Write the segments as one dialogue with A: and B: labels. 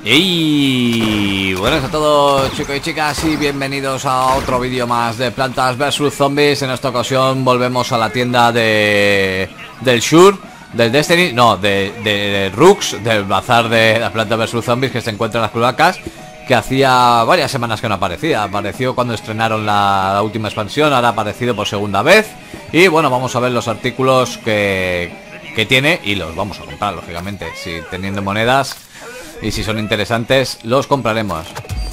A: Y buenas a todos, chicos y chicas, y bienvenidos a otro vídeo más de Plantas vs Zombies. En esta ocasión volvemos a la tienda del Shure, del Destiny, no, de Rux, del bazar de las Plantas vs Zombies que se encuentra en las cloacas, que hacía varias semanas que no aparecía. Apareció cuando estrenaron la última expansión, ahora ha aparecido por segunda vez. Y bueno, vamos a ver los artículos que tiene y los vamos a comprar, lógicamente, si teniendo monedas. Y si son interesantes, los compraremos.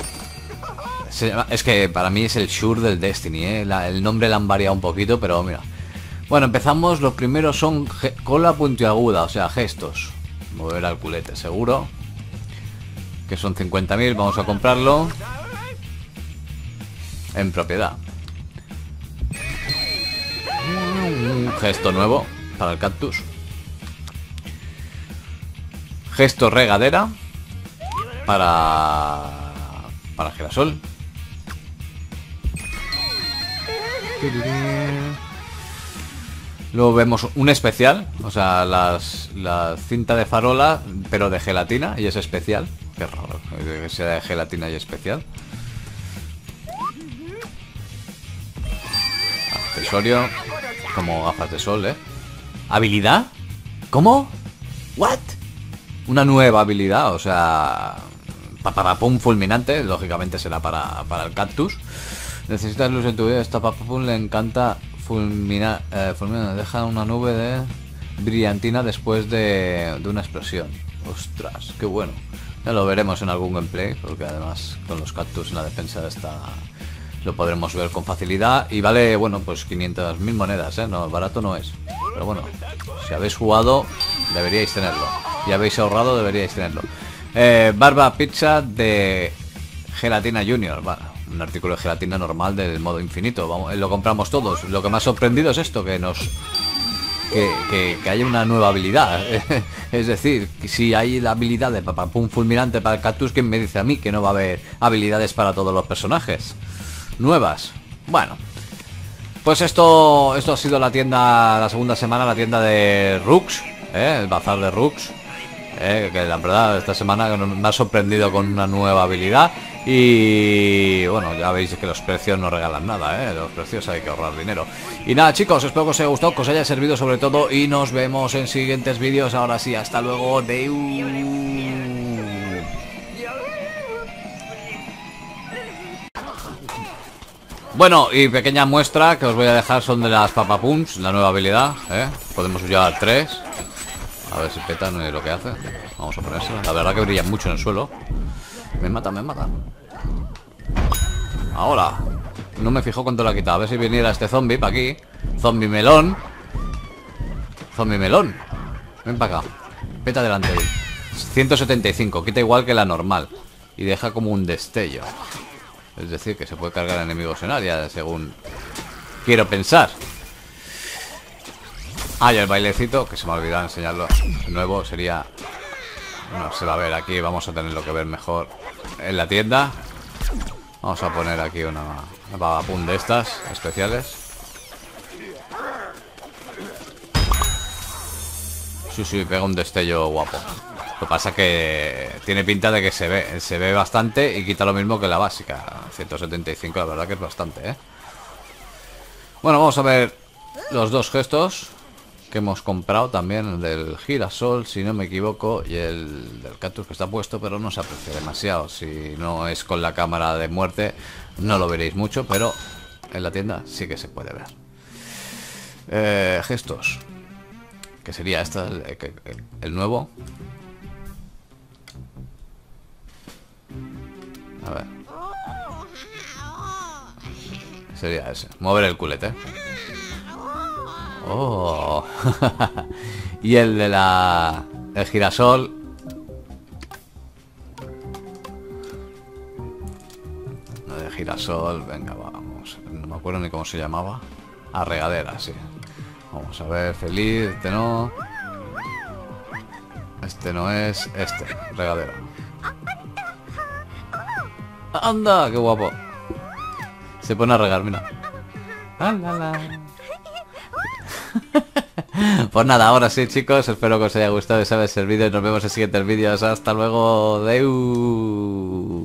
A: Es que para mí es el Shure del Destiny, ¿eh? El nombre le han variado un poquito, pero mira. Bueno, empezamos. Los primeros son cola puntiaguda, o sea, gestos. Mover al culete, seguro. Que son 50.000, vamos a comprarlo. En propiedad. Un gesto nuevo para el cactus. Gesto regadera. Para girasol. Luego vemos un especial, o sea, la cinta de farola, pero de gelatina, y es especial. Qué raro que sea de gelatina y especial. Accesorio, como gafas de sol, ¿eh? ¿Habilidad? ¿Cómo? ¿What? Una nueva habilidad, o sea... Papapum fulminante, lógicamente será para el cactus. Necesitas luz en tu vida. Esta papapum le encanta fulminar. Deja una nube de brillantina después de una explosión. Ostras, qué bueno. Ya lo veremos en algún gameplay, porque además con los cactus en la defensa lo podremos ver con facilidad. Y vale, bueno, pues 500.000 monedas, ¿eh? No, barato no es. Pero bueno, si habéis jugado, deberíais tenerlo. Y habéis ahorrado, deberíais tenerlo. Barba pizza de gelatina junior. Bueno, un artículo de gelatina normal del modo infinito. Vamos, lo compramos todos. Lo que me ha sorprendido es esto, que haya una nueva habilidad. Es decir, si hay la habilidad de papapum fulminante para el cactus, ¿quién me dice a mí que no va a haber habilidades para todos los personajes nuevas? Bueno, pues esto ha sido la tienda, la segunda semana, la tienda de Rux, el bazar de Rux. Que la verdad esta semana me ha sorprendido con una nueva habilidad. Y bueno, ya veis que los precios no regalan nada, los precios hay que ahorrar dinero. Y nada, chicos, espero que os haya gustado, que os haya servido sobre todo, y nos vemos en siguientes vídeos. Ahora sí, hasta luego. Bueno, y pequeña muestra que os voy a dejar son de las papapums, la nueva habilidad, podemos llevar 3. A ver si petan lo que hace. Vamos a ponérsela. La verdad que brilla mucho en el suelo. Me mata, me mata. Ahora. No me fijo cuánto la ha quitado. A ver si viniera este zombie para aquí. Zombie melón. Zombie melón. Ven para acá. Peta delante de él. 175. Quita igual que la normal. Y deja como un destello. Es decir, que se puede cargar enemigos en área, según quiero pensar. Ah, y el bailecito, que se me ha olvidado enseñarlo de nuevo, sería... No se va a ver aquí, vamos a tenerlo que ver mejor en la tienda. Vamos a poner aquí una babapum de estas especiales. Sí, pega un destello guapo. Lo que pasa que tiene pinta de que se ve bastante y quita lo mismo que la básica. 175, la verdad que es bastante, Bueno, vamos a ver los dos gestos que hemos comprado también, el del girasol, si no me equivoco, y el del cactus, que está puesto, pero no se aprecia demasiado. Si no es con la cámara de muerte, no lo veréis mucho, pero en la tienda sí que se puede ver. Gestos, que sería el nuevo. A ver. Sería ese, mover el culete. Oh. Y el de el girasol. El de girasol, venga, vamos. No me acuerdo ni cómo se llamaba. A regadera, sí. Vamos a ver, feliz, este no. Este no es, regadera. ¡Anda! ¡Qué guapo! Se pone a regar, mira. Pues nada, ahora sí, chicos, espero que os haya gustado y os haya servido y nos vemos en siguientes vídeos. Hasta luego, Deu.